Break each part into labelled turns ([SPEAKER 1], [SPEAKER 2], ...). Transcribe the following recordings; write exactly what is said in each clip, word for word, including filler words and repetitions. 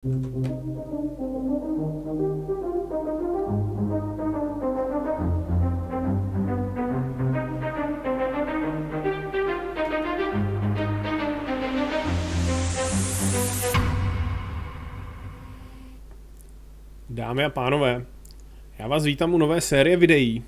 [SPEAKER 1] Dámy a pánové, já vás vítám u nové série videí.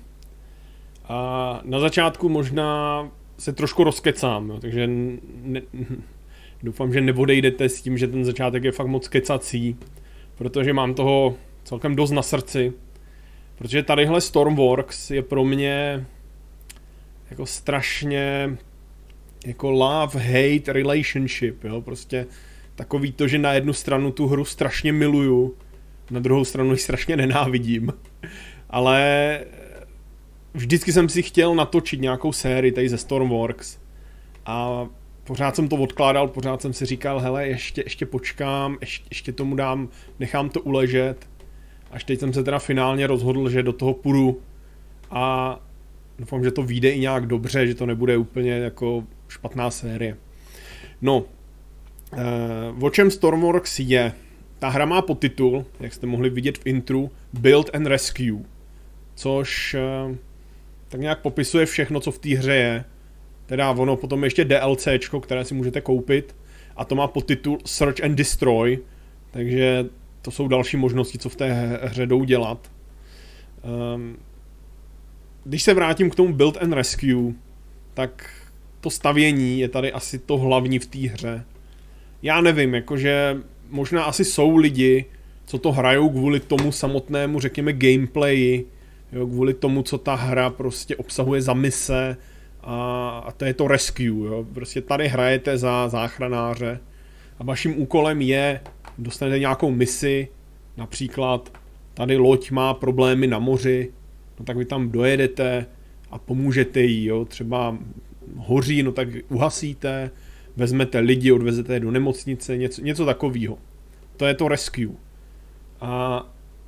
[SPEAKER 1] A na začátku možná se trošku rozkecám, jo, takže ne, doufám, že neodejdete s tím, že ten začátek je fakt moc kecací, protože mám toho celkem dost na srdci. Protože tadyhle Stormworks je pro mě jako strašně jako love-hate relationship, jo, prostě takový to, že na jednu stranu tu hru strašně miluju, na druhou stranu ji strašně nenávidím, ale vždycky jsem si chtěl natočit nějakou sérii tady ze Stormworks a pořád jsem to odkládal, pořád jsem si říkal, hele, ještě, ještě počkám, ještě, ještě tomu dám, nechám to uležet, až teď jsem se teda finálně rozhodl, že do toho půjdu a doufám, že to vyjde i nějak dobře, že to nebude úplně jako špatná série. No, eh, o čem Stormworks je? Ta hra má podtitul, jak jste mohli vidět v intru, Build and Rescue, což eh, tak nějak popisuje všechno, co v té hře je. Teda ono potom ještě DLCčko, které si můžete koupit, a to má podtitul Search and Destroy, takže to jsou další možnosti, co v té hře jdou dělat. Um, když se vrátím k tomu Build and Rescue, tak to stavění je tady asi to hlavní v té hře. Já nevím, jakože možná asi jsou lidi, co to hrajou kvůli tomu samotnému, řekněme, gameplayi, jo, kvůli tomu, co ta hra prostě obsahuje za mise, a, a to je to rescue, jo. Prostě tady hrajete za záchranáře a vaším úkolem je, dostanete nějakou misi, například tady loď má problémy na moři, no tak vy tam dojedete a pomůžete jí, jo. Třeba hoří, no tak uhasíte, vezmete lidi, odvezete je do nemocnice, něco, něco takového. To je to rescue. A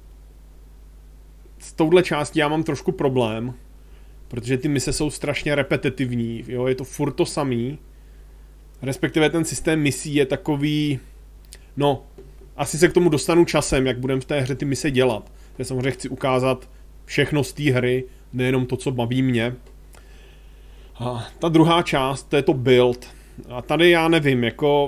[SPEAKER 1] s touhle částí já mám trošku problém, protože ty mise jsou strašně repetitivní, jo, je to furt to samý, respektive ten systém misí je takový, no, asi se k tomu dostanu časem, jak budeme v té hře ty mise dělat. Já samozřejmě chci ukázat všechno z té hry, nejenom to, co baví mě. A ta druhá část, to je to build. A tady já nevím, jako,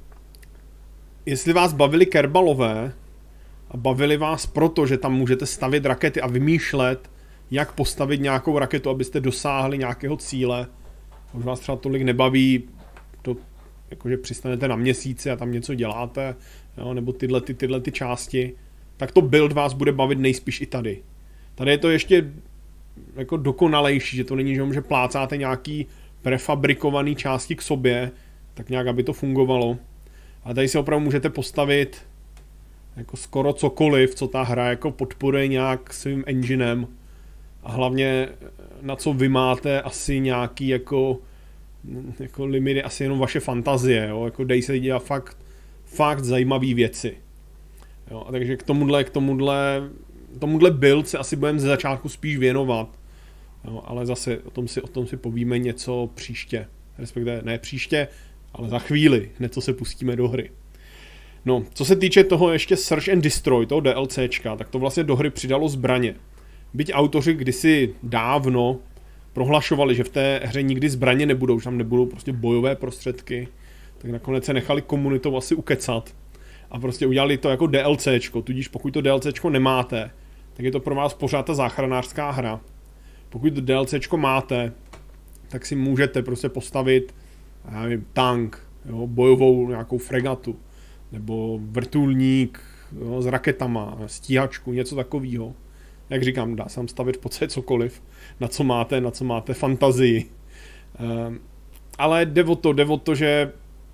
[SPEAKER 1] jestli vás bavili Kerbalové a bavili vás proto, že tam můžete stavět rakety a vymýšlet, jak postavit nějakou raketu, abyste dosáhli nějakého cíle. Už vás třeba tolik nebaví, to, jakože přistanete na měsíci a tam něco děláte, jo, nebo tyhle, ty, tyhle ty části, tak to build vás bude bavit nejspíš i tady. Tady je to ještě jako dokonalejší, že to není, že plácáte nějaký prefabrikovaný části k sobě, tak nějak, aby to fungovalo. A tady si opravdu můžete postavit jako skoro cokoliv, co ta hra jako podporuje nějak svým enginem. A hlavně na co vy máte asi nějaký jako, jako limity, asi jenom vaše fantazie, jo? Jako dej se dělat fakt, fakt zajímavé věci. Jo? A takže k tomuhle, k tomuhle, tomuhle build se asi budeme ze začátku spíš věnovat. Jo? Ale zase o tom, si, o tom si povíme něco příště. Respektive ne příště, ale za chvíli, hned co se pustíme do hry. No, co se týče toho ještě Search and Destroy, toho DLCčka, tak to vlastně do hry přidalo zbraně. Byť autoři kdysi dávno prohlašovali, že v té hře nikdy zbraně nebudou, že tam nebudou prostě bojové prostředky, tak nakonec se nechali komunitou asi ukecat a prostě udělali to jako DLCčko, tudíž pokud to DLCčko nemáte, tak je to pro vás pořád ta záchranářská hra. Pokud to DLCčko máte, tak si můžete prostě postavit, já nevím, tank, jo, bojovou nějakou fregatu, nebo vrtulník, jo, s raketama, stíhačku, něco takového. Jak říkám, dá se tam stavit v podstatě cokoliv, na co máte, na co máte fantazii. Um, ale jde o to, jde o to, že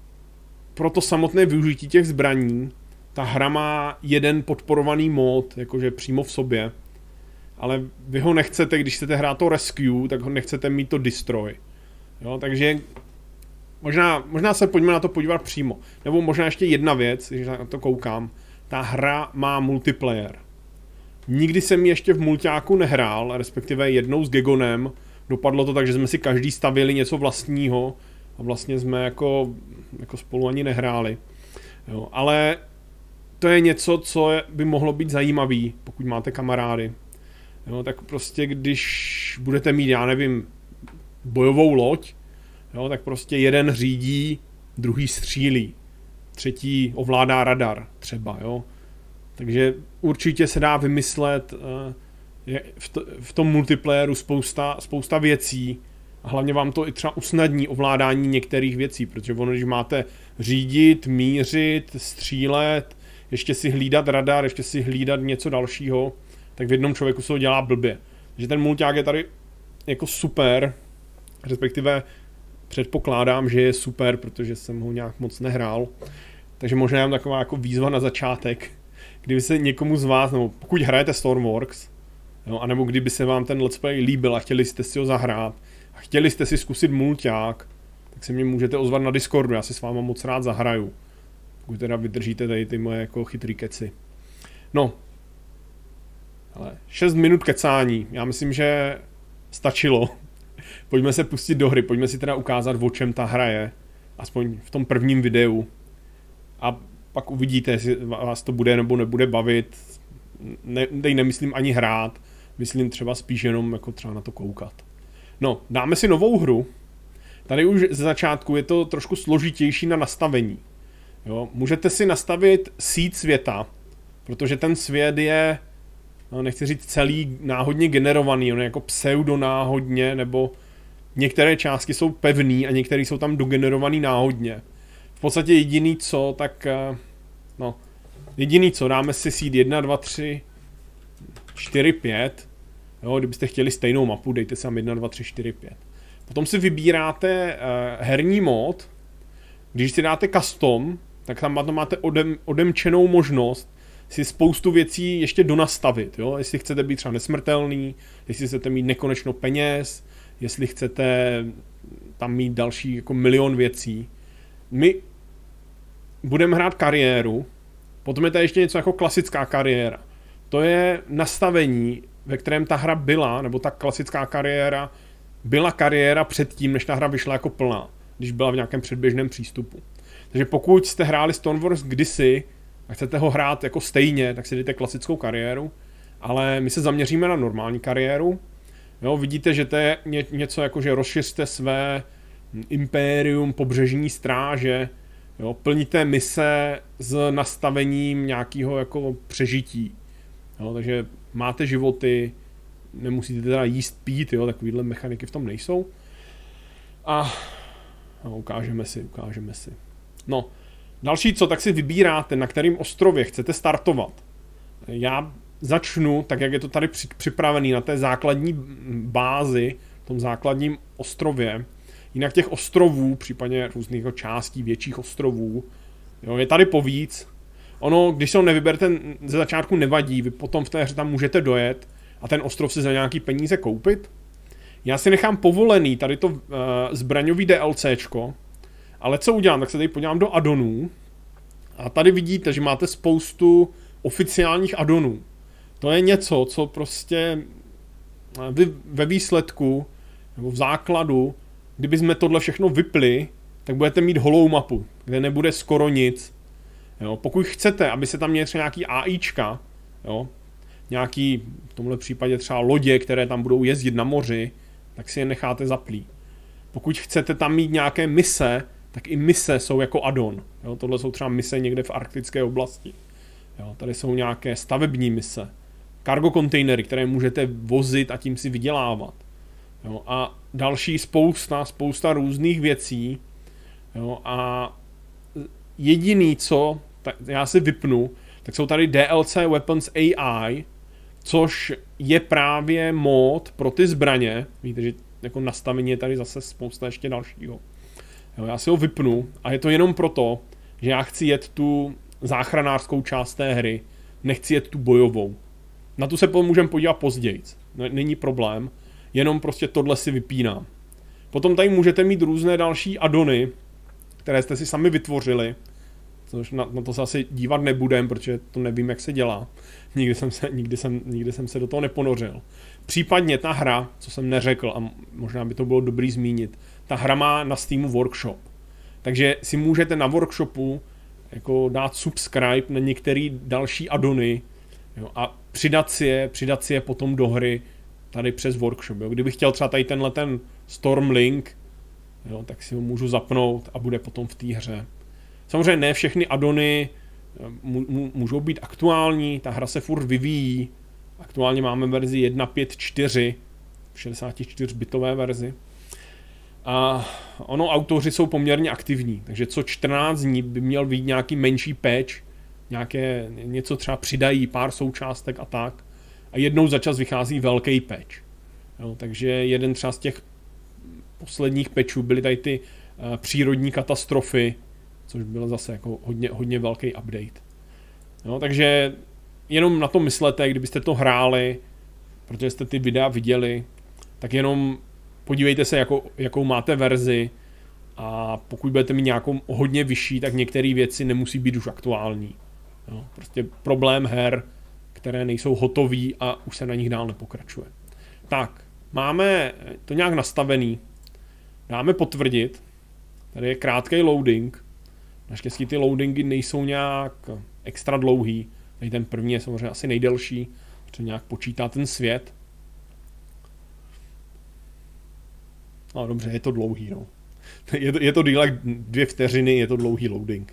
[SPEAKER 1] pro to samotné využití těch zbraní ta hra má jeden podporovaný mod, jakože přímo v sobě, ale vy ho nechcete, když chcete hrát to rescue, tak ho nechcete mít to destroy. Jo, takže možná, možná se pojďme na to podívat přímo. Nebo možná ještě jedna věc, když na to koukám, ta hra má multiplayer. Nikdy jsem ještě v mulťáku nehrál, respektive jednou s Gegonem. Dopadlo to tak, že jsme si každý stavili něco vlastního a vlastně jsme jako, jako spolu ani nehráli. Jo, ale to je něco, co by mohlo být zajímavý, pokud máte kamarády. Jo, tak prostě když budete mít, já nevím, bojovou loď, jo, tak prostě jeden řídí, druhý střílí, třetí ovládá radar třeba, jo. Takže určitě se dá vymyslet je v, to, v tom multiplayeru spousta, spousta věcí a hlavně vám to i třeba usnadní ovládání některých věcí, protože ono, když máte řídit, mířit, střílet, ještě si hlídat radar, ještě si hlídat něco dalšího, tak v jednom člověku se to dělá blbě. Takže ten mulťák je tady jako super, respektive předpokládám, že je super, protože jsem ho nějak moc nehrál. Takže možná je taková jako výzva na začátek, kdyby se někomu z vás, nebo pokud hrajete Stormworks, jo, anebo kdyby se vám ten let's play líbil a chtěli jste si ho zahrát a chtěli jste si zkusit mulťák, tak se mě můžete ozvat na Discordu, já si s váma moc rád zahraju. Pokud teda vydržíte tady ty moje jako chytrý keci. No, ale šest minut kecání, já myslím, že stačilo. Pojďme se pustit do hry, pojďme si teda ukázat, o čem ta hra je, aspoň v tom prvním videu. A pak uvidíte, jestli vás to bude nebo nebude bavit. Ne, tady nemyslím ani hrát, myslím třeba spíš jenom jako třeba na to koukat. No, dáme si novou hru. Tady už ze začátku je to trošku složitější na nastavení. Jo, můžete si nastavit síť světa, protože ten svět je, no, nechci říct celý náhodně generovaný, on je jako pseudonáhodně, nebo některé části jsou pevný a některé jsou tam dogenerovaný náhodně. V podstatě jediný co, tak no, jediný co, dáme si seed jedna, dva, tři, čtyři, pět, jo, kdybyste chtěli stejnou mapu, dejte si tam jedna, dva, tři, čtyři, pět. Potom si vybíráte uh, herní mód, když si dáte custom, tak tam máte odem, odemčenou možnost si spoustu věcí ještě donastavit, jo, jestli chcete být třeba nesmrtelný, jestli chcete mít nekonečno peněz, jestli chcete tam mít další jako milion věcí. My budeme hrát kariéru, potom je to ještě něco jako klasická kariéra. To je nastavení, ve kterém ta hra byla, nebo ta klasická kariéra byla kariéra předtím, než ta hra vyšla jako plná, když byla v nějakém předběžném přístupu. Takže pokud jste hráli Stormworks kdysi a chcete ho hrát jako stejně, tak si dejte klasickou kariéru, ale my se zaměříme na normální kariéru. Jo, vidíte, že to je ně, něco jako, že rozšiřte své impérium, pobřežní stráže, jo, plníte mise s nastavením nějakého jako přežití. Jo, takže máte životy, nemusíte teda jíst, pít, jo, takovýhle mechaniky v tom nejsou. A no, ukážeme si, ukážeme si. No, další co, tak si vybíráte, na kterým ostrově chcete startovat. Já začnu, tak jak je to tady připravený na té základní bázi, v tom základním ostrově. Jinak těch ostrovů, případně různých částí, větších ostrovů, jo, je tady povíc. Ono, když se ho nevyberte ze začátku, nevadí, vy potom v té hře tam můžete dojet a ten ostrov si za nějaký peníze koupit. Já si nechám povolený tady to uh, zbraňový DLCčko, ale co udělám, tak se tady podívám do addonů a tady vidíte, že máte spoustu oficiálních addonů. To je něco, co prostě vy ve výsledku, nebo v základu, kdyby jsme tohle všechno vypli, tak budete mít holou mapu, kde nebude skoro nic. Jo, pokud chcete, aby se tam měli třeba nějaký AIčka, jo, nějaký, v tomhle případě třeba lodě, které tam budou jezdit na moři, tak si je necháte zaplý. Pokud chcete tam mít nějaké mise, tak i mise jsou jako addon. Jo, tohle jsou třeba mise někde v arktické oblasti. Jo, tady jsou nějaké stavební mise. Cargo kontejnery, které můžete vozit a tím si vydělávat. Jo, a další spousta, spousta různých věcí. Jo, a jediný co, tak já si vypnu, tak jsou tady D L C Weapons A I, což je právě mod pro ty zbraně. Víte, že jako nastavení je tady zase spousta ještě dalšího. Jo, já si ho vypnu a je to jenom proto, že já chci jet tu záchranářskou část té hry, nechci jet tu bojovou. Na tu se můžeme podívat později, není problém, jenom prostě tohle si vypínám. Potom tady můžete mít různé další addony, které jste si sami vytvořili, což na, na to se asi dívat nebudem, protože to nevím, jak se dělá. Nikdy jsem se, nikdy jsem, nikdy jsem se do toho neponořil. Případně ta hra, co jsem neřekl, a možná by to bylo dobrý zmínit, ta hra má na Steamu workshop. Takže si můžete na workshopu jako dát subscribe na některé další addony, jo, a přidat si je, přidat si je potom do hry tady přes workshop. Jo. Kdybych chtěl třeba tady tenhle ten Stormlink, jo, tak si ho můžu zapnout a bude potom v té hře. Samozřejmě ne všechny addony můžou být aktuální, ta hra se furt vyvíjí. Aktuálně máme verzi jedna tečka pět tečka čtyři, v šedesátičtyřbitové verzi. A ono, autoři jsou poměrně aktivní, takže co čtrnáct dní by měl být nějaký menší patch, nějaké, něco třeba přidají, pár součástek a tak. A jednou za čas vychází velký patch. Jo, takže jeden třeba z těch posledních patchů byly tady ty uh, přírodní katastrofy, což byl zase jako hodně, hodně velký update. Jo, takže jenom na to myslete, kdybyste to hráli, protože jste ty videa viděli, tak jenom podívejte se, jakou, jakou máte verzi, a pokud budete mít nějakou hodně vyšší, tak některé věci nemusí být už aktuální. Jo, prostě problém her, které nejsou hotové a už se na nich dál nepokračuje. Tak, máme to nějak nastavený. Dáme potvrdit. Tady je krátký loading. Naštěstí ty loadingy nejsou nějak extra dlouhý. Tady ten první je samozřejmě asi nejdelší, protože nějak počítá ten svět. No dobře, je to dlouhý, no. Je to, je to díl jak dvě vteřiny, je to dlouhý loading.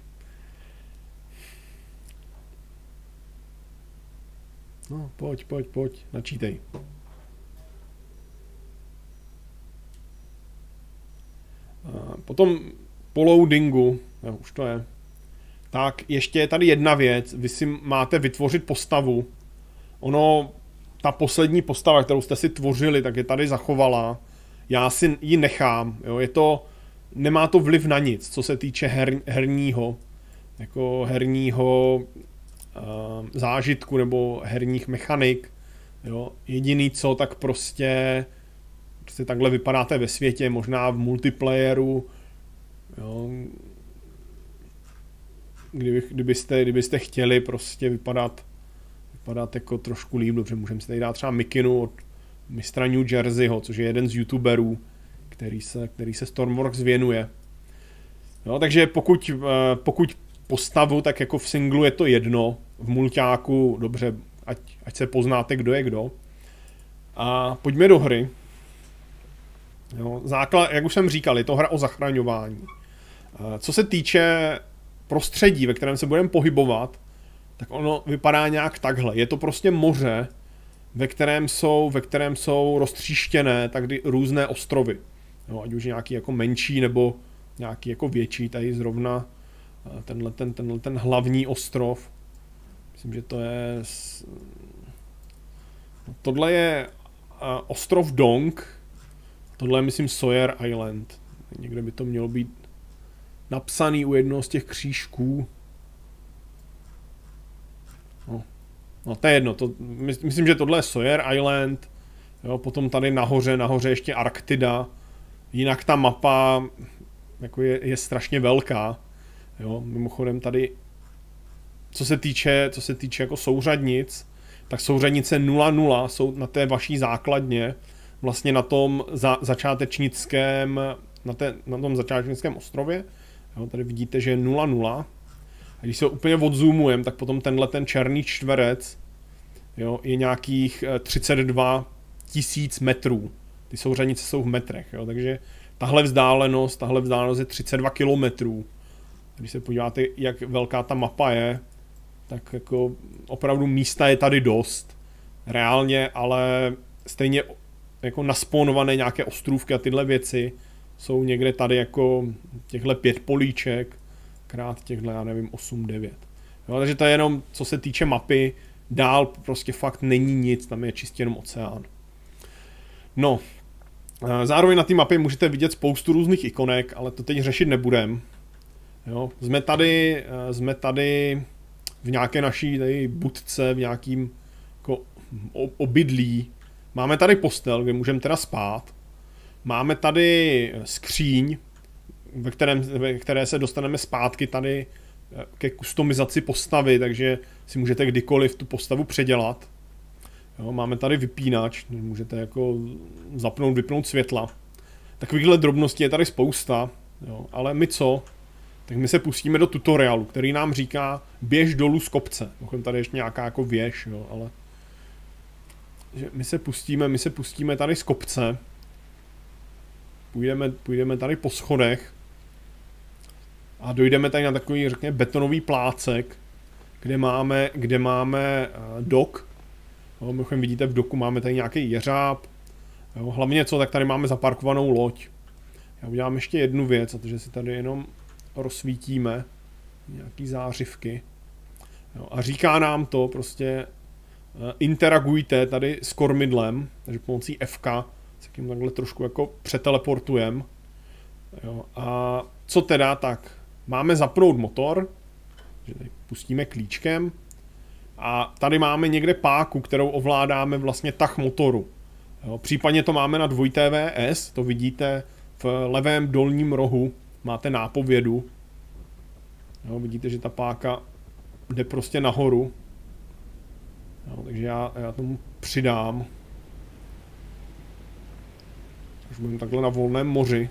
[SPEAKER 1] No, pojď, pojď, pojď, načítej. A potom po loadingu, jo, už to je, tak ještě je tady jedna věc, vy si máte vytvořit postavu. Ono, ta poslední postava, kterou jste si tvořili, tak je tady zachovala. Já si ji nechám, jo, je to, nemá to vliv na nic, co se týče her, herního, jako herního uh, zážitku nebo herních mechanik, jo. Jediný co, tak prostě, prostě takhle vypadáte ve světě, možná v multiplayeru, jo. Kdyby, kdybyste, kdybyste chtěli prostě vypadat, vypadat jako trošku líp, dobře, můžeme si tady dát třeba mikinu od mistra New Jerseyho, což je jeden z youtuberů, který se, který se Stormworks věnuje. No, takže pokud, pokud postavu, tak jako v singlu je to jedno, v mulťáku, dobře, ať, ať se poznáte, kdo je kdo. A pojďme do hry. Jo, základ, jak už jsem říkal, je to hra o zachraňování. Co se týče prostředí, ve kterém se budeme pohybovat, tak ono vypadá nějak takhle. Je to prostě moře, ve kterém jsou, ve kterém jsou roztříštěné takdy různé ostrovy. Jo, ať už nějaký jako menší nebo nějaký jako větší, tady zrovna tenhle ten, tenhle ten hlavní ostrov. Myslím, že to je... Tohle je ostrov Dong, tohle je, myslím, Sawyer Island. Někde by to mělo být napsaný u jednoho z těch křížků. No, no to je jedno, to, myslím, že tohle je Sawyer Island, jo, potom tady nahoře, nahoře ještě Arktida, jinak ta mapa jako je, je strašně velká, jo, mimochodem tady, co se týče, co se týče jako souřadnic, tak souřadnice nula nula jsou na té vaší základně, vlastně na tom za, začátečnickém, na, té, na tom začátečnickém ostrově, jo, tady vidíte, že je nula nula. A když se ho úplně odzoomujeme, tak potom tenhle ten černý čtverec, jo, je nějakých třicet dva tisíc metrů. Ty souřadnice jsou v metrech, jo, takže tahle vzdálenost, tahle vzdálenost je třicet dva kilometrů. Když se podíváte, jak velká ta mapa je, tak jako opravdu místa je tady dost. Reálně, ale stejně jako nasponované nějaké ostrůvky a tyhle věci jsou někde tady jako těchhle pět políček, krát těchhle, já nevím, osm devět. Jo, takže to je jenom, co se týče mapy, dál prostě fakt není nic, tam je čistě jenom oceán. No, zároveň na té mapě můžete vidět spoustu různých ikonek, ale to teď řešit nebudem. Jo, jsme tady, jsme tady v nějaké naší tady budce, v nějakým jako obydlí. Máme tady postel, kde můžeme teda spát. Máme tady skříň, ve, kterém, ve které se dostaneme zpátky tady ke kustomizaci postavy, takže si můžete kdykoliv tu postavu předělat. Jo, máme tady vypínač, můžete jako zapnout, vypnout světla. Takovýchhle drobností je tady spousta, jo, ale my co? tak my se pustíme do tutoriálu, který nám říká běž dolů z kopce. Možná tady ještě nějaká jako věž, jo, ale že my se pustíme, my se pustíme tady z kopce. Půjdeme, půjdeme tady po schodech a dojdeme tady na takový, řekněme, betonový plácek, kde máme, kde máme dok. Jo, mimochodem vidíte, v doku máme tady nějaký jeřáb. Jo, hlavně co, tak tady máme zaparkovanou loď. Já udělám ještě jednu věc, protože si tady jenom rozsvítíme nějaký zářivky. Jo, a říká nám to prostě interagujte tady s kormidlem, takže pomocí F K se k ním takhle trošku jako přeteleportujeme. Jo, a co teda, tak máme zapnout motor, že tady pustíme klíčkem a tady máme někde páku, kterou ovládáme vlastně tah motoru. Jo, případně to máme na dva T V S, to vidíte v levém dolním rohu, máte nápovědu. Jo, vidíte, že ta páka jde prostě nahoru. Jo, takže já, já tomu přidám. Už budeme takhle na volném moři.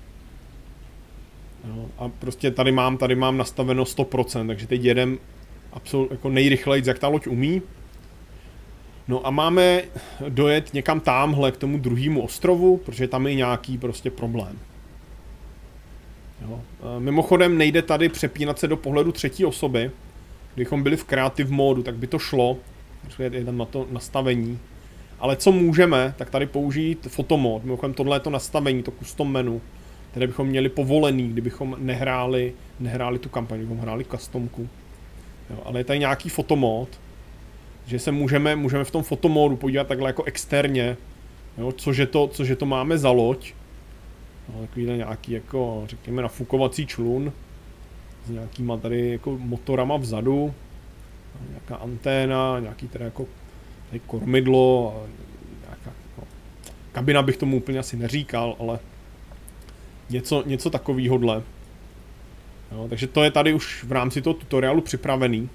[SPEAKER 1] Jo, a prostě tady mám, tady mám nastaveno sto procent, takže teď jedem absolutně jako nejrychleji, jak ta loď umí. No a máme dojet někam támhle k tomu druhému ostrovu, protože tam je nějaký prostě problém. Jo. Mimochodem nejde tady přepínat se do pohledu třetí osoby. Kdybychom byli v creative módu, tak by to šlo. Je tam na to nastavení. Ale co můžeme, tak tady použít fotomod. Mimochodem tohle je to nastavení, to custom menu, které bychom měli povolený, kdybychom nehráli, nehráli tu kampaň, kdybychom hráli customku. Jo, ale je tady nějaký fotomod, že se můžeme, můžeme v tom fotomódu podívat takhle jako externě, jo, cože to, cože to máme za loď. No, takovýhle nějaký jako, řekněme, nafukovací člun s nějakýma tady jako motorama vzadu, nějaká anténa, nějaký tady jako tady kormidlo, nějaká no, kabina bych tomu úplně asi neříkal, ale něco, něco takovýhodle. Jo, takže to je tady už v rámci toho tutoriálu připravený.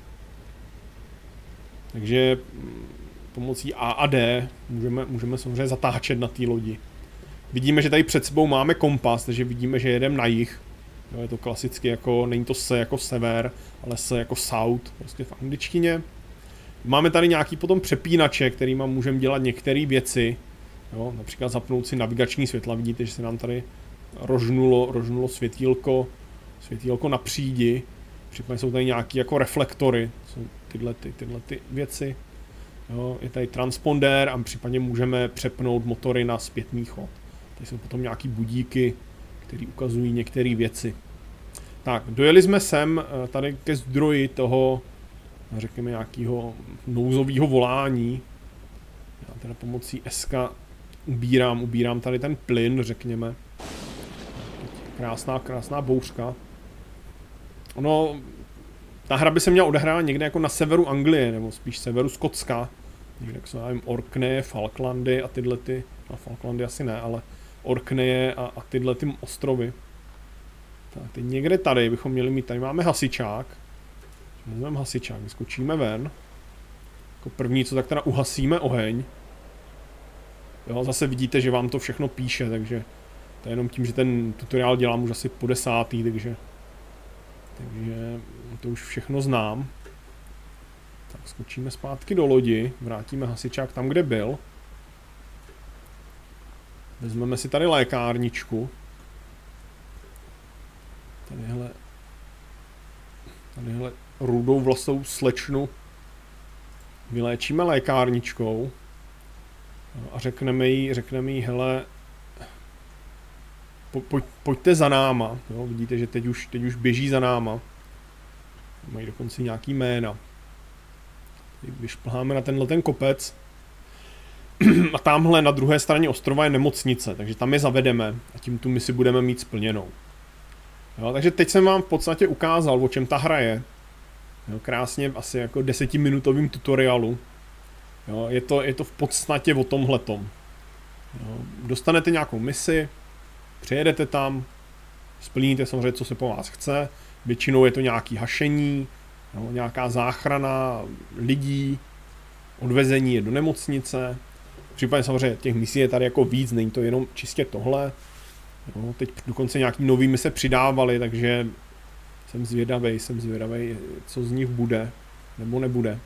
[SPEAKER 1] Takže pomocí A a D můžeme, můžeme samozřejmě zatáčet na té lodi. Vidíme, že tady před sebou máme kompas, takže vidíme, že jedeme na jih. Jo, je to klasicky jako, není to se jako sever, ale se jako south, prostě v angličtině. Máme tady nějaký potom přepínače, kterýma můžeme dělat některé věci. Jo, například zapnout si navigační světla, vidíte, že se nám tady rožnulo, rožnulo světýlko, světýlko na přídi. Případně jsou tady nějaké jako reflektory, jsou tyhle, ty, tyhle ty věci. Jo, je tady transponder a případně můžeme přepnout motory na zpětný chod. Tady jsou potom nějaký budíky, které ukazují některé věci. Tak, dojeli jsme sem tady ke zdroji toho, řekněme, nějakého nouzového volání. Já teda pomocí S K ubírám, ubírám tady ten plyn, řekněme. Krásná, krásná bouřka. Ono, ta hra by se měla odehrávat někde jako na severu Anglie, nebo spíš severu Skotska. Někde, jak se nevím, Orkneje, Falklandy a tyhle ty, no Falklandy asi ne, ale Orkneje a, a tyhle ty ostrovy. Tak, teď někde tady bychom měli mít, tady máme hasičák. Vezmeme hasičák, vyskočíme ven. Jako první, co tak teda uhasíme oheň. Jo, zase vidíte, že vám to všechno píše, takže to je jenom tím, že ten tutoriál dělám už asi po desátý, takže takže to už všechno znám. Tak skočíme zpátky do lodi, vrátíme hasičák tam, kde byl. Vezmeme si tady lékárničku. Tadyhle, tadyhle rudou vlasou slečnu vyléčíme lékárničkou a řekneme jí, řekneme jí, hele, po, pojď, pojďte za náma. Jo, vidíte, že teď už, teď už běží za náma. Mají dokonce nějaký jména. Vyšplháme na tenhle ten kopec. A tamhle na druhé straně ostrova je nemocnice, takže tam je zavedeme a tím tu misi budeme mít splněnou. Jo, takže teď jsem vám v podstatě ukázal, o čem ta hra je. Jo, krásně, asi jako desetiminutovým tutoriálu. Jo, je, to, je to v podstatě o tomhletom. Jo, dostanete nějakou misi, přijedete tam, splníte samozřejmě, co se po vás chce. Většinou je to nějaký hašení, jo, nějaká záchrana lidí, odvezení je do nemocnice. Případně samozřejmě těch misí je tady jako víc, není to jenom čistě tohle. Jo, teď dokonce nějaký nový mise přidávali, takže Jsem zvědavej, jsem zvědavej, co z nich bude, nebo nebude.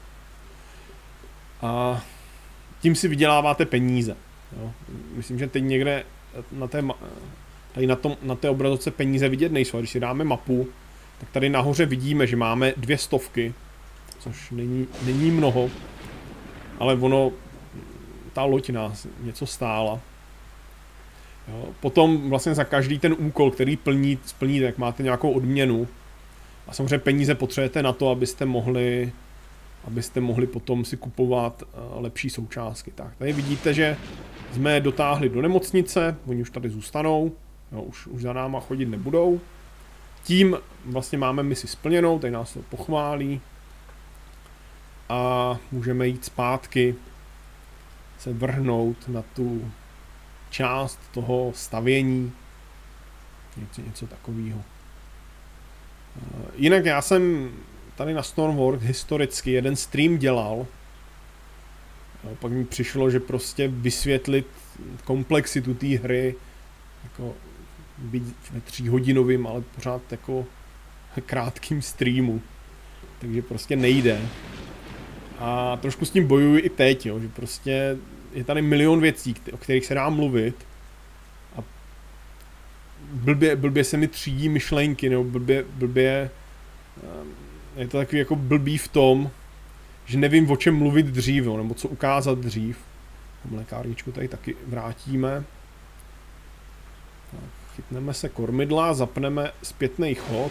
[SPEAKER 1] A tím si vyděláváte peníze. Jo. Myslím, že teď někde na té, tady na, tom, na té obrazovce peníze vidět nejsou. A když si dáme mapu, tak tady nahoře vidíme, že máme dvě stovky, což není, není mnoho, ale ono, ta loď nás něco stála. Jo. Potom vlastně za každý ten úkol, který plní, splníte, tak máte nějakou odměnu. A samozřejmě peníze potřebujete na to, abyste mohli, abyste mohli potom si kupovat lepší součástky. Tak, tady vidíte, že jsme je dotáhli do nemocnice, oni už tady zůstanou, jo, už, už za náma chodit nebudou. Tím vlastně máme misi splněnou, tady nás to pochválí. A můžeme jít zpátky, se vrhnout na tu část toho stavění, něco, něco takového. Jinak já jsem tady na Stormworks historicky jeden stream dělal, pak mi přišlo, že prostě vysvětlit komplexitu té hry, jako být ve tříhodinovým, ale pořád jako krátkým streamu, takže prostě nejde. A trošku s tím bojuji i teď, jo, že prostě je tady milion věcí, o kterých se dá mluvit a blbě, blbě se mi třídí myšlenky, nebo blbě, blbě je to takový jako blbý v tom, že nevím, o čem mluvit dřív, jo, nebo co ukázat dřív. Lékárničku tady taky vrátíme. Tak, chytneme se kormidla, zapneme zpětný chod.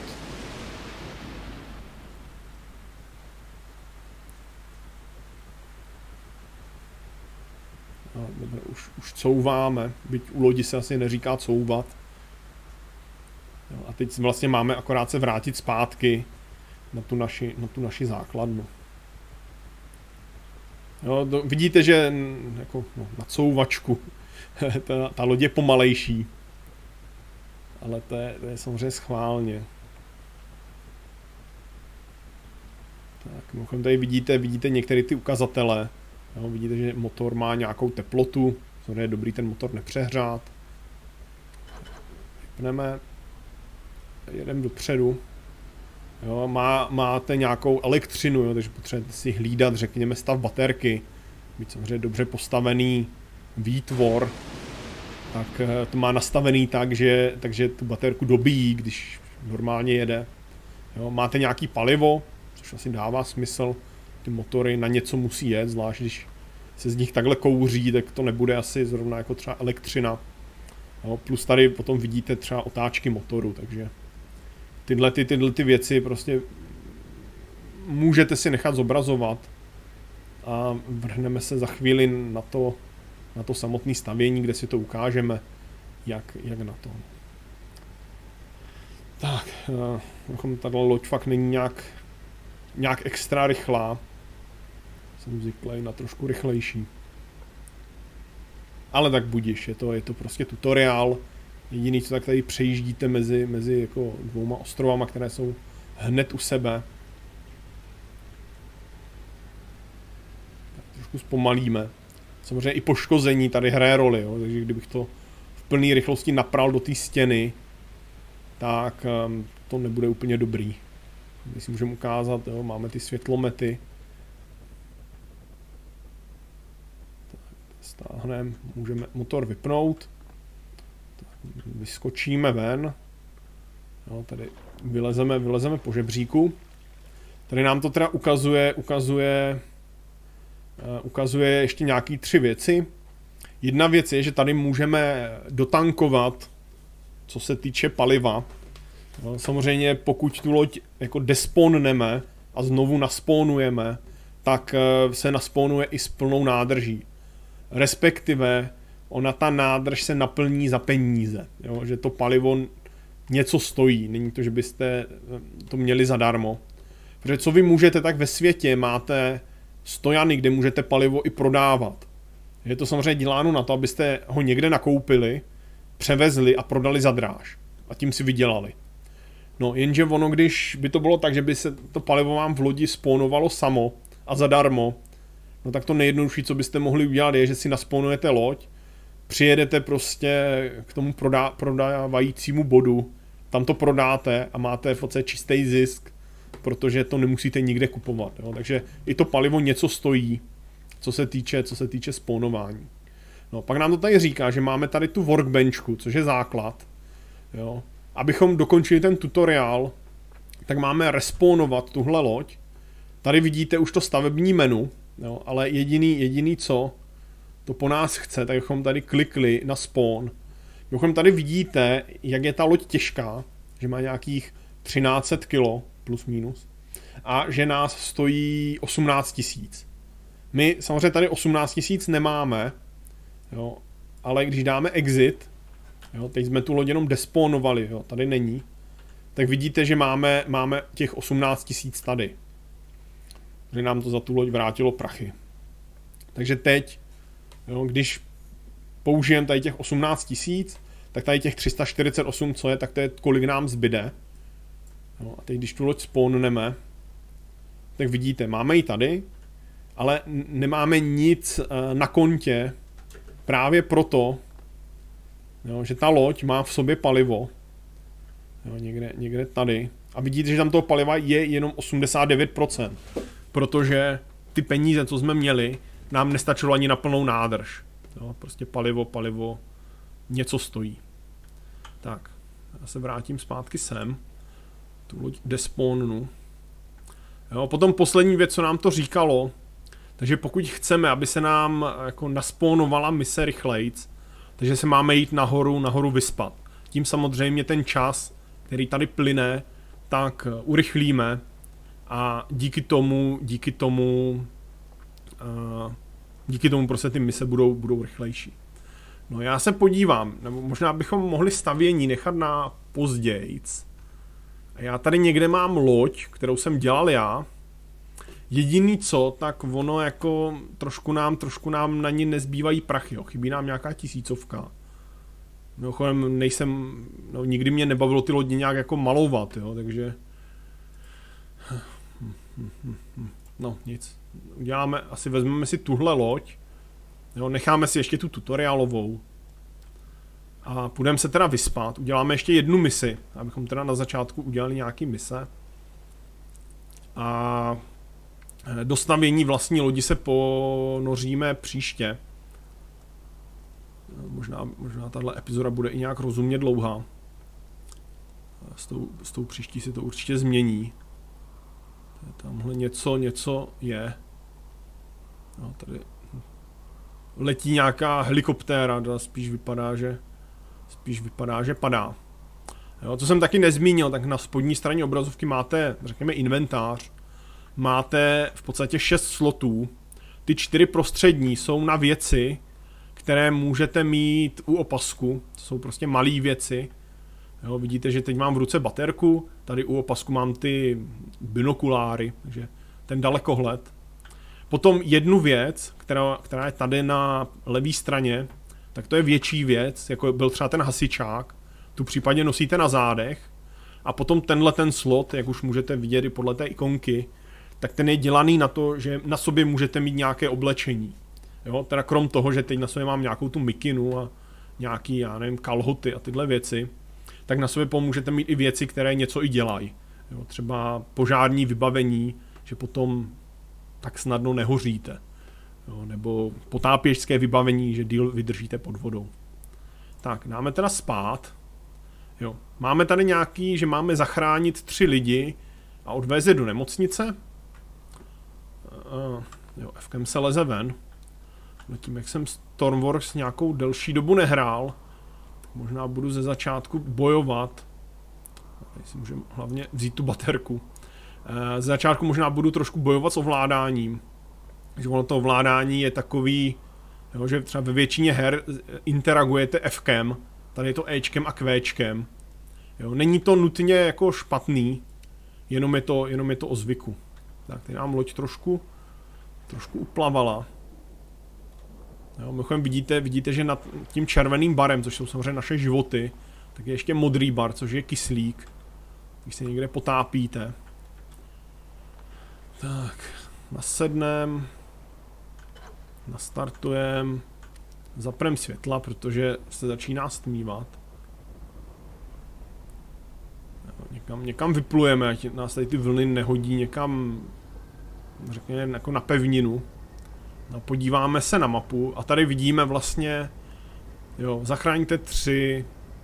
[SPEAKER 1] No, dobře, už, už couváme, byť u lodi se asi neříká couvat. Jo, a teď vlastně máme akorát se vrátit zpátky na tu naši, na tu naši základnu. Jo, to, vidíte, že jako, no, na couvačku ta, ta loď je pomalejší. Ale to je, to je samozřejmě schválně. Tak, tady vidíte, vidíte některé ty ukazatele. Jo, vidíte, že motor má nějakou teplotu. Samozřejmě je dobrý ten motor nepřehřát. Vypneme. Jedeme dopředu. Jo, má, máte nějakou elektřinu, jo, takže potřebujete si hlídat, řekněme, stav baterky. Být samozřejmě dobře postavený výtvor, tak to má nastavený tak, že, takže tu baterku dobíjí, když normálně jede. Jo, máte nějaký palivo, což asi dává smysl. Ty motory na něco musí jet, zvlášť když se z nich takhle kouří, tak to nebude asi zrovna jako třeba elektřina. Jo, plus tady potom vidíte třeba otáčky motoru, takže tyhle, ty, tyhle ty věci prostě můžete si nechat zobrazovat a vrhneme se za chvíli na to, na to samotné stavění, kde si to ukážeme, jak, jak na to. Tak, tato loď fakt není nějak, nějak extra rychlá. Jsem zvyklý na trošku rychlejší. Ale tak budiš, je to, je to prostě tutoriál. Jediný, co tak tady přejíždíte mezi, mezi jako dvouma ostrovama, které jsou hned u sebe. Tak trošku zpomalíme. Samozřejmě i poškození tady hraje roli, jo? Takže kdybych to v plné rychlosti napral do té stěny, tak um, to nebude úplně dobrý. My si můžeme ukázat, jo? Máme ty světlomety. Tak, stáhneme, můžeme motor vypnout. Vyskočíme ven. Jo, tady vylezeme, vylezeme po žebříku. Tady nám to teda ukazuje, ukazuje, uh, ukazuje ještě nějaký tři věci. Jedna věc je, že tady můžeme dotankovat, co se týče paliva. Jo, samozřejmě pokud tu loď jako despónneme a znovu naspónujeme, tak uh, se naspónuje i s plnou nádrží. Respektive ona ta nádrž se naplní za peníze, jo? Že to palivo něco stojí, není to, že byste to měli zadarmo. Protože co vy můžete, tak ve světě máte stojany, kde můžete palivo i prodávat. Je to samozřejmě děláno na to, abyste ho někde nakoupili, převezli a prodali za dráž. A tím si vydělali. No jenže ono, když by to bylo tak, že by se to palivo vám v lodi spawnovalo samo a zadarmo, no tak to nejjednodušší, co byste mohli udělat, je, že si naspawnujete loď, přijedete prostě k tomu prodá, prodávajícímu bodu tam to prodáte a máte v podstatě čistý zisk, protože to nemusíte nikde kupovat. Jo? Takže i to palivo něco stojí, co se týče, co se týče spawnování. No, pak nám to tady říká, že máme tady tu workbenchku, což je základ. Jo? Abychom dokončili ten tutoriál, tak máme respawnovat tuhle loď. Tady vidíte už to stavební menu, jo? Ale jediný, jediný co to po nás chce, tak bychom tady klikli na spawn. Mimochodem tady vidíte, jak je ta loď těžká, že má nějakých třináct set kilo plus minus a že nás stojí osmnáct tisíc. My samozřejmě tady osmnáct tisíc nemáme, jo, ale když dáme exit, jo, teď jsme tu loď jenom despawnovali, jo, tady není, tak vidíte, že máme, máme těch osmnáct tisíc tady. Že nám to za tu loď vrátilo prachy. Takže teď, jo, když použijeme tady těch osmnáct tisíc, tak tady těch tři sta čtyřicet osm, co je, tak to je kolik nám zbyde. Jo, a teď když tu loď spawneme, tak vidíte, máme ji tady, ale nemáme nic na kontě právě proto, jo, že ta loď má v sobě palivo. Jo, někde, někde tady. A vidíte, že tam toho paliva je jenom osmdesát devět procent. Protože ty peníze, co jsme měli, nám nestačilo ani na plnou nádrž. Jo, prostě palivo, palivo, něco stojí. Tak, já se vrátím zpátky sem. Tu loď despawnnu. Jo, potom poslední věc, co nám to říkalo, takže pokud chceme, aby se nám jako naspawnovala mise rychlejc, takže se máme jít nahoru, nahoru vyspat. Tím samozřejmě ten čas, který tady plyne, tak urychlíme a díky tomu, díky tomu, uh, díky tomu prostě ty mise budou, budou rychlejší. No já se podívám, nebo možná bychom mohli stavění nechat na pozdějc. Já tady někde mám loď, kterou jsem dělal já. Jediný co, tak ono jako trošku nám, trošku nám na ní nezbývají prachy, jo. Chybí nám nějaká tisícovka. Mimochodem nejsem, no, nikdy mě nebavilo ty lodě nějak jako malovat, jo, takže... No nic, uděláme, asi vezmeme si tuhle loď, jo, necháme si ještě tu tutoriálovou a půjdeme se teda vyspat, uděláme ještě jednu misi, abychom teda na začátku udělali nějaký mise a do stavění vlastní lodi se ponoříme příště. Možná, možná tahle epizoda bude i nějak rozumně dlouhá. S tou, s tou příští si to určitě změní. Tamhle něco, něco je. No, tady letí nějaká helikoptéra, to spíš vypadá, že spíš vypadá, že padá. Jo, co jsem taky nezmínil, tak na spodní straně obrazovky máte, řekněme, inventář. Máte v podstatě šest slotů. Ty čtyři prostřední jsou na věci, které můžete mít u opasku. To jsou prostě malé věci. Jo, vidíte, že teď mám v ruce baterku, tady u opasku mám ty binokuláry, takže ten dalekohled. Potom jednu věc, která, která je tady na levé straně, tak to je větší věc, jako byl třeba ten hasičák, tu případně nosíte na zádech. A potom tenhle ten slot, jak už můžete vidět i podle té ikonky, tak ten je dělaný na to, že na sobě můžete mít nějaké oblečení. Jo, teda krom toho, že teď na sobě mám nějakou tu mikinu a nějaký, já nevím, kalhoty a tyhle věci, tak na sobě pomůžete mít i věci, které něco i dělají. Jo, třeba požární vybavení, že potom tak snadno nehoříte. Jo, nebo potápěčské vybavení, že díl vydržíte pod vodou. Tak, dáme teda spát. Jo, máme tady nějaký, že máme zachránit tři lidi a odvést je do nemocnice. Uh, jo, Fkem se leze ven. Tím, jak jsem Stormwars nějakou delší dobu nehrál, tak možná budu ze začátku bojovat. Tady si můžeme hlavně vzít tu baterku. Uh, ze začátku možná budu trošku bojovat s ovládáním. Takže ono to ovládání je takový, jo, že třeba ve většině her interagujete Fkem, tady je to Ečkem a Kvéčkem. Jo, není to nutně jako špatný, jenom je to, jenom je to o zvyku. Tak, tady nám loď trošku, trošku uplavala. Jo, mimochodem vidíte, vidíte, že nad tím červeným barem, což jsou samozřejmě naše životy, tak je ještě modrý bar, což je kyslík. Když se někde potápíte. Tak, nasednem, nastartujem, zaprem světla, protože se začíná stmívat. Někam, někam vyplujeme, ať nás tady ty vlny nehodí někam, řekněme, jako na pevninu. No, podíváme se na mapu a tady vidíme vlastně, jo, zachráníte tři,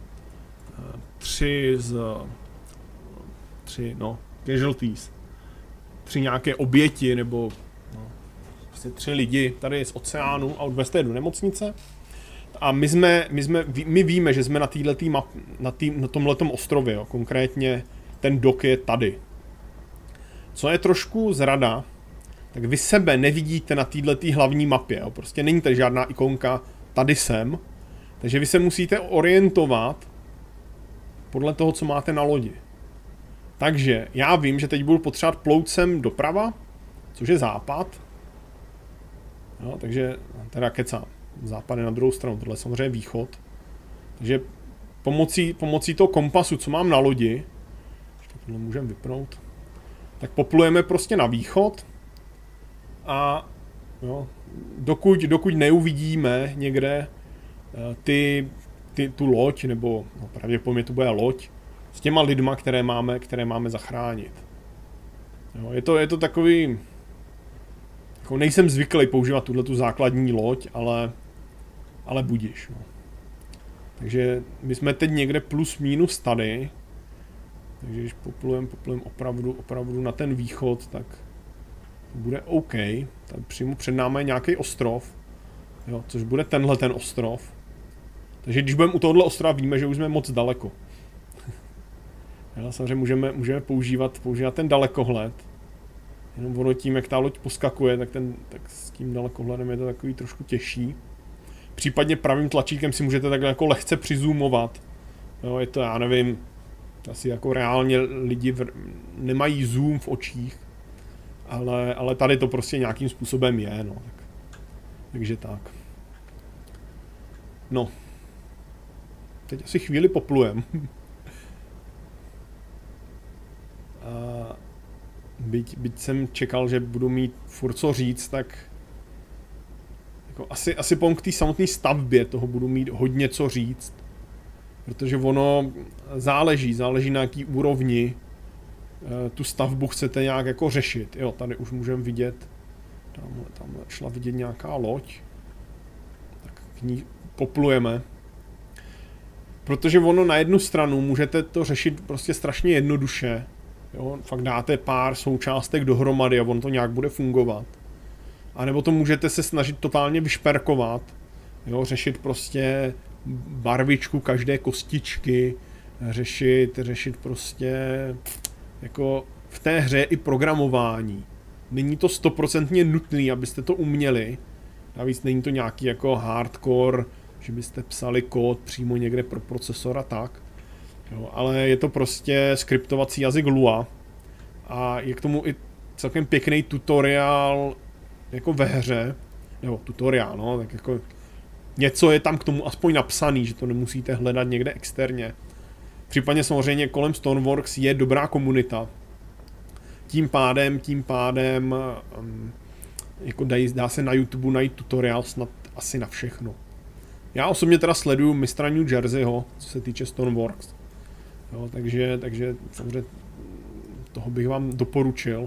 [SPEAKER 1] tři z, tři, no, casualties, tři nějaké oběti, nebo no, prostě tři lidi tady z oceánu a odvezte je do nemocnice. A my jsme, my jsme, my víme, že jsme na této map, na, tý, na tomhletom ostrově, jo, konkrétně ten dok je tady. Co je trošku zrada, tak vy sebe nevidíte na této hlavní mapě, jo, prostě není tady žádná ikonka, tady jsem, takže vy se musíte orientovat podle toho, co máte na lodi. Takže já vím, že teď budu potřebovat plout sem doprava, což je západ, jo, takže teda kecám. Západ je na druhou stranu, tohle je samozřejmě východ. Takže pomocí, pomocí toho kompasu, co mám na lodi, ještě tohle můžeme vypnout, tak poplujeme prostě na východ a jo, dokud, dokud neuvidíme někde ty, ty, tu loď, nebo no, pravděpodobně to bude loď, s těma lidma, které máme, které máme zachránit. Jo, je, to, je to takový... Jako nejsem zvyklý používat tuhletu základní loď, ale... Ale budiš, no. Takže my jsme teď někde plus minus tady. Takže když poplujeme, poplujeme opravdu, opravdu na ten východ, tak to bude OK. Tady přímo před námi je nějaký ostrov. Jo, což bude tenhle ten ostrov. Takže když budeme u tohohle ostrova, víme, že už jsme moc daleko. Jo, samozřejmě můžeme, můžeme používat, používat ten dalekohled. Jenom ono tím, jak ta loď poskakuje, tak, ten, tak s tím dalekohledem je to takový trošku těžší. Případně pravým tlačítkem si můžete takhle jako lehce přizoomovat. Jo, je to, já nevím, asi jako reálně lidi v, nemají zoom v očích, ale, ale tady to prostě nějakým způsobem je, no. Tak, takže tak. No. Teď asi chvíli poplujem. A byť, byť jsem čekal, že budu mít furt co říct, tak jako asi, asi po té samotné stavbě toho budu mít hodně co říct. Protože ono záleží, záleží na jaký úrovni tu stavbu chcete nějak jako řešit. Jo, tady už můžeme vidět, tamhle, tamhle šla vidět nějaká loď. Tak k ní poplujeme. Protože ono na jednu stranu můžete to řešit prostě strašně jednoduše. Jo, fakt dáte pár součástek dohromady a on to nějak bude fungovat. A nebo to můžete se snažit totálně vyšperkovat, jo, řešit prostě barvičku každé kostičky, řešit, řešit prostě jako v té hře i programování. Není to stoprocentně nutné, abyste to uměli. Navíc není to nějaký jako hardcore, že byste psali kód přímo někde pro procesor a tak. Jo, ale je to prostě skriptovací jazyk Lua a je k tomu i celkem pěkný tutoriál jako ve hře, nebo tutoriál, no, tak jako něco je tam k tomu aspoň napsaný, že to nemusíte hledat někde externě. Případně samozřejmě kolem Stoneworks je dobrá komunita. Tím pádem, tím pádem um, jako dá, dá se na YouTube najít tutoriál snad asi na všechno. Já osobně teda sleduju mistra New Jerseyho, co se týče Stoneworks. Jo, takže, takže samozřejmě toho bych vám doporučil.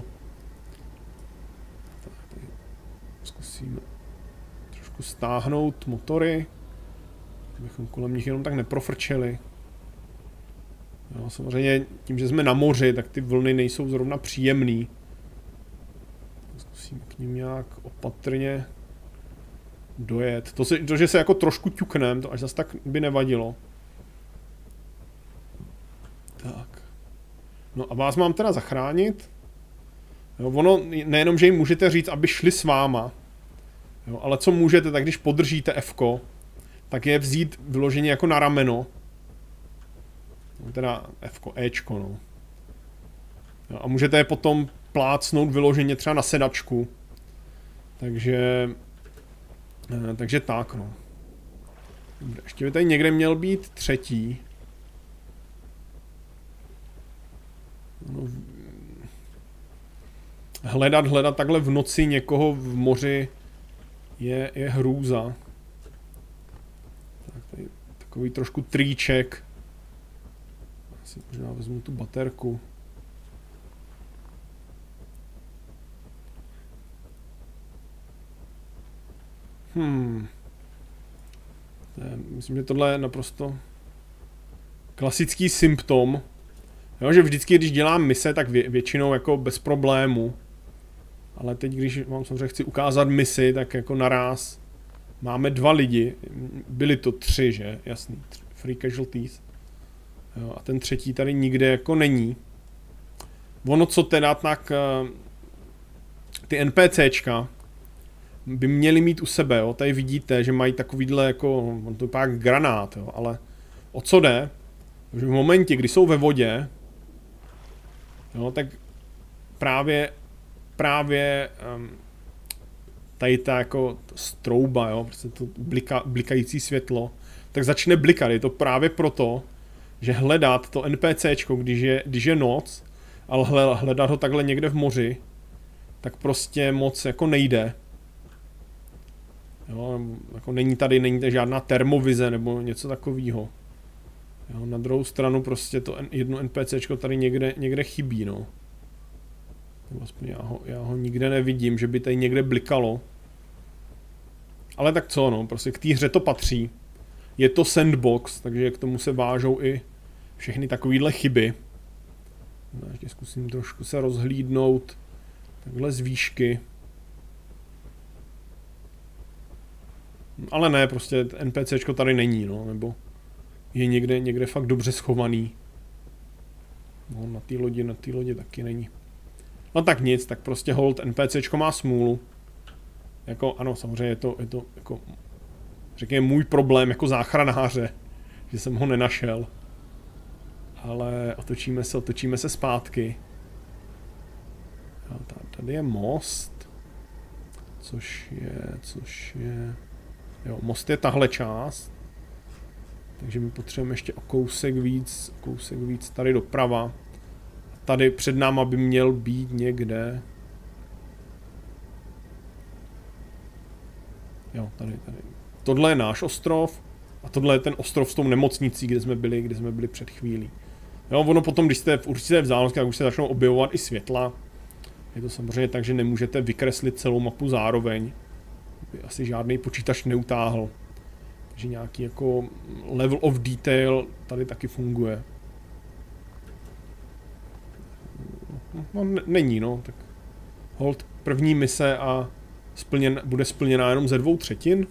[SPEAKER 1] Tak, zkusíme trošku stáhnout motory, abychom kolem nich jenom tak neprofrčeli. Jo, samozřejmě tím, že jsme na moři, tak ty vlny nejsou zrovna příjemný. Zkusíme k ním nějak opatrně dojet. To, se, to že se jako trošku ťuknem, to až zase tak by nevadilo. Tak. No a vás mám teda zachránit. Jo, ono, nejenom, že jim můžete říct, aby šli s váma, jo, ale co můžete, tak když podržíte F-ko, tak je vzít vyloženě jako na rameno. No, teda F-ko, Ečko, no. Jo, a můžete je potom plácnout vyloženě třeba na sedačku. Takže... Takže tak, no. Dobře, ještě by tady někde měl být třetí. No, hledat, hledat takhle v noci někoho v moři je, je hrůza. Tak tady takový trošku trýček. si možná vezmu tu baterku. Hmm. Je, myslím, že tohle je naprosto klasický symptom. Jo, že vždycky, když dělám mise, tak vě, většinou jako bez problému. Ale teď, když vám samozřejmě chci ukázat misi, tak jako naráz máme dva lidi. Byli to tři, že? Jasný. Free casualties. Jo, a ten třetí tady nikde jako není. Ono, co teda, tak ty NPCčka by měli mít u sebe, jo. Tady vidíte, že mají takovýhle jako, on to vypadá jak granát, jo. Ale o co jde? Že v momentě, kdy jsou ve vodě, jo, tak právě právě um, tady ta jako strouba, jo, prostě to blika, blikající světlo, tak začne blikat. Je to právě proto, že hledat to NPCčko, když je, když je noc, ale hledat ho takhle někde v moři, tak prostě moc jako nejde. Jo, jako není tady, není tady žádná termovize nebo něco takového. Jo, na druhou stranu prostě to jedno NPCčko tady někde, někde chybí, no. Nebo aspoň já ho, já ho nikde nevidím, že by tady někde blikalo. Ale tak co, no, prostě k té hře to patří. Je to sandbox, takže k tomu se vážou i všechny takovýhle chyby. No, ještě zkusím trošku se rozhlídnout takhle z výšky. Ale ne, prostě NPCčko tady není, no, nebo je někde, někde fakt dobře schovaný. No, na té lodi, na té lodi taky není. No tak nic, tak prostě hold NPCčko má smůlu. Jako, ano, samozřejmě je to, je to jako, řekněme, můj problém jako záchranáře, že jsem ho nenašel. Ale otočíme se, otočíme se zpátky. Jo, tady je most. Což je, což je... Jo, most je tahle část. Takže my potřebujeme ještě o kousek víc, o kousek víc tady doprava. Tady před náma by měl být někde. Jo, tady, tady. Tohle je náš ostrov a tohle je ten ostrov s tou nemocnicí, kde jsme byli, kde jsme byli před chvílí. Jo, ono potom, když jste v určité vzdálenosti, tak už se začnou objevovat i světla. Je to samozřejmě tak, že nemůžete vykreslit celou mapu zároveň. By asi žádný počítač neutáhl. Takže nějaký jako level of detail tady taky funguje. No, není, no, tak hold první mise a splněn, bude splněná jenom ze dvou třetin.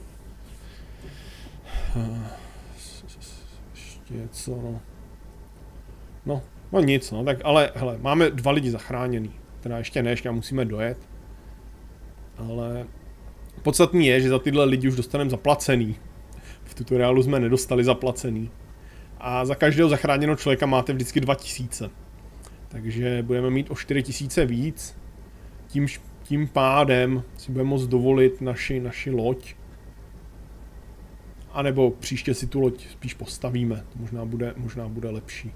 [SPEAKER 1] Ještě co, no. No, no nic, no, tak ale, hele, máme dva lidi zachráněný. Teda ještě ne, ještě musíme dojet. Ale podstatný je, že za tyhle lidi už dostaneme zaplacený. V tutoriálu jsme nedostali zaplacený. A za každého zachráněného člověka máte vždycky dva tisíce. Takže budeme mít o čtyři tisíce víc. Tím, tím pádem si budeme moct dovolit naši, naši loď. A nebo příště si tu loď spíš postavíme. To možná bude, možná bude lepší.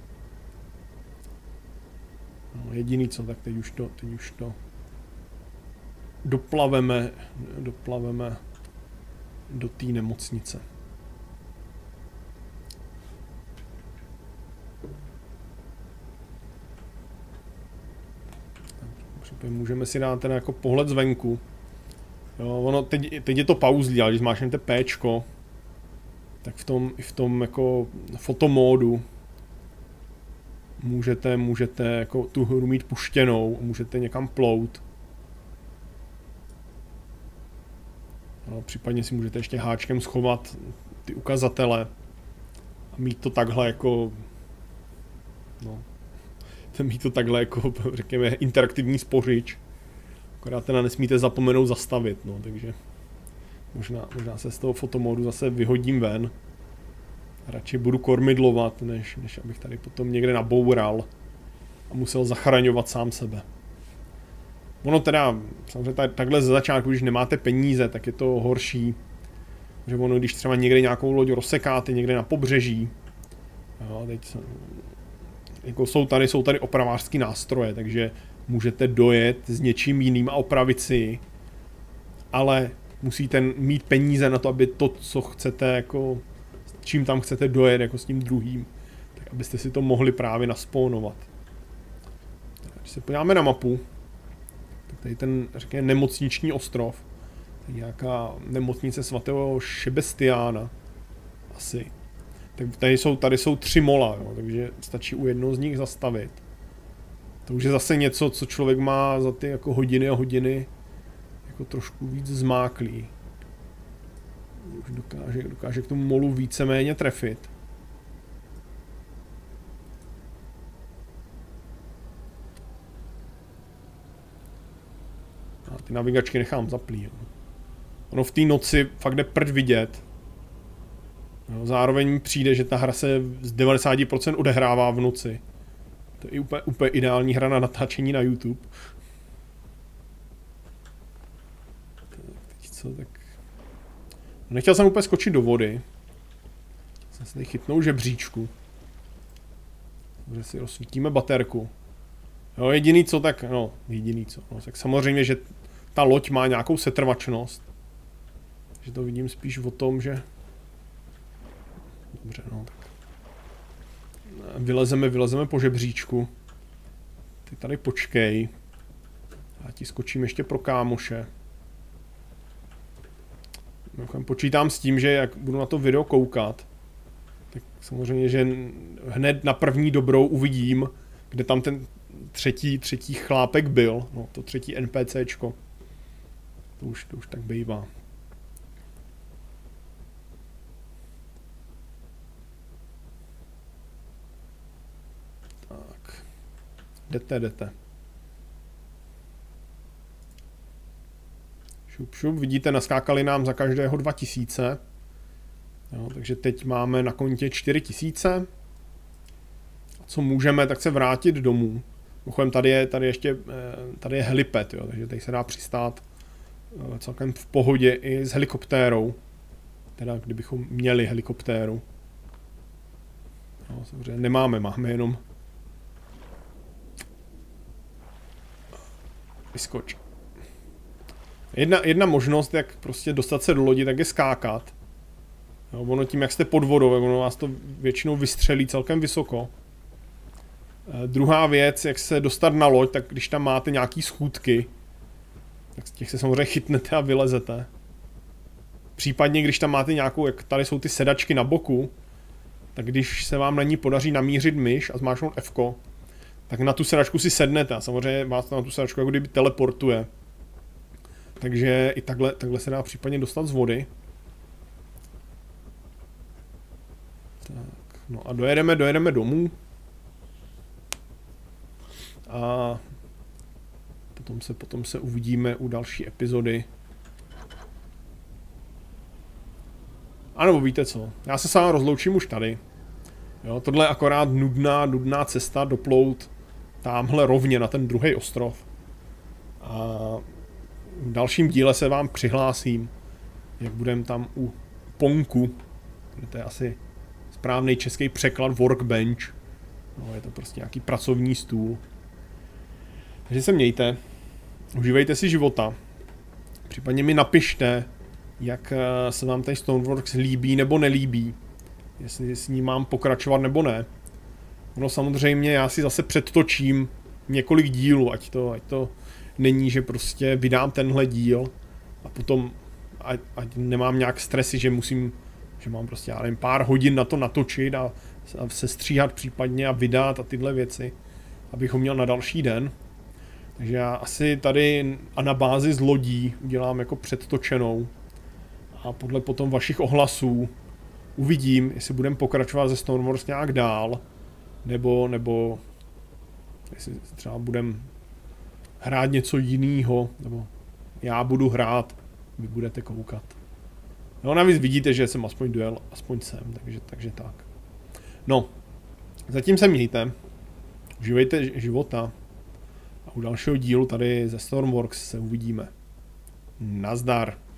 [SPEAKER 1] No, jediný co, tak teď už to, teď už to doplaveme, doplaveme do té nemocnice. Můžeme si dát ten jako pohled zvenku. Jo, ono, teď, teď je to pauzlí, ale když zmáčknete Pčko, tak v tom, v tom jako fotomódu můžete, můžete jako tu hru mít puštěnou, můžete někam plout. No, případně si můžete ještě háčkem schovat ty ukazatele a mít to takhle jako, no, mít to takhle jako, řekněme, interaktivní spořič. Akorát teda nesmíte zapomenout zastavit, no, takže možná, možná se z toho fotomódu zase vyhodím ven. Radši budu kormidlovat, než, než abych tady potom někde naboural a musel zachraňovat sám sebe. Ono teda, samozřejmě tady, takhle ze začátku, když nemáte peníze, tak je to horší. Že ono, když třeba někde nějakou loď rozsekáte, někde na pobřeží, jo, teď jako jsou tady, jsou tady opravářský nástroje, takže můžete dojet s něčím jiným a opravit si, ale musíte mít peníze na to, aby to, co chcete, jako, čím tam chcete dojet, jako s tím druhým, tak abyste si to mohli právě naspónovat. Když se podíváme na mapu, tak tady ten, řekněme, nemocniční ostrov, tady nějaká nemocnice svatého Šebestiána, asi. Tak tady jsou, tady jsou tři mola, jo, takže stačí u jednoho z nich zastavit. To už je zase něco, co člověk má za ty jako hodiny a hodiny jako trošku víc zmáklý. Už dokáže, dokáže k tomu molu víceméně trefit. A ty navigačky nechám zaplý. Jo. Ono v té noci fakt jde prd vidět. Jo, zároveň mi přijde, že ta hra se z devadesát procent odehrává v noci. To je úplně, úplně ideální hra na natáčení na YouTube. Tak, teď co, tak... Nechtěl jsem úplně skočit do vody. Jsem se tady chytnul žebříčku. Takže si rozsvítíme baterku. Jo, jediný co, tak, no, jediný co, no, tak samozřejmě, že ta loď má nějakou setrvačnost. Takže to vidím spíš o tom, že... Dobře, no, tak... Vylezeme, vylezeme po žebříčku. Ty tady počkej. Já ti skočím ještě pro kámoše. Počítám s tím, že jak budu na to video koukat, tak samozřejmě, že hned na první dobrou uvidím, kde tam ten třetí, třetí chlápek byl. No, to třetí NPCčko. To už, to už tak bývá. Tak. Jdete, jdete. Šup, šup, vidíte, naskákali nám za každého dva tisíce. Jo, takže teď máme na kontě čtyři tisíce. Co můžeme, tak se vrátit domů. Mimochodem, tady je, tady ještě, tady je helipad, jo, takže tady se dá přistát celkem v pohodě i s helikoptérou. Teda, kdybychom měli helikoptéru. No, samozřejmě nemáme, máme jenom... Vyskoč. Jedna, jedna možnost, jak prostě dostat se do lodi, tak je skákat. Jo, ono tím, jak jste pod vodou, ono vás to většinou vystřelí celkem vysoko. E, druhá věc, jak se dostat na loď, tak když tam máte nějaký schůdky, tak z těch se samozřejmě chytnete a vylezete. Případně, když tam máte nějakou, jak tady jsou ty sedačky na boku, tak když se vám na ní podaří namířit myš a zmáčknout F ko, tak na tu sedačku si sednete a samozřejmě vás to na tu sedačku jako kdyby teleportuje. Takže i takhle, takhle se dá případně dostat z vody. Tak, no a dojedeme, dojedeme domů. A potom se, potom se uvidíme u další epizody. A nebo víte co, já se sám rozloučím už tady. Jo, tohle je akorát nudná, nudná cesta doplout tamhle rovně na ten druhý ostrov. A v dalším díle se vám přihlásím, jak budeme tam u Ponku. To je asi správný český překlad workbench. No, je to prostě nějaký pracovní stůl. Takže se mějte, užívejte si života. Případně mi napište, jak se vám ten Stoneworks líbí nebo nelíbí. Jestli s ním mám pokračovat nebo ne. No samozřejmě já si zase předtočím několik dílů, ať to, ať to není, že prostě vydám tenhle díl a potom ať, ať nemám nějak stresy, že musím, že mám prostě já nevím, pár hodin na to natočit a, a se stříhat případně a vydat a tyhle věci, abych ho měl na další den. Takže já asi tady a na bázi z lodí udělám jako předtočenou a podle potom vašich ohlasů uvidím, jestli budeme pokračovat ze Stoneworks nějak dál, nebo, nebo jestli třeba budeme hrát něco jiného, nebo já budu hrát, vy budete koukat. No navíc vidíte, že jsem aspoň dojel, aspoň sem, takže, takže tak. No, zatím se mějte, užívejte života a u dalšího dílu tady ze Stoneworks se uvidíme. Nazdar.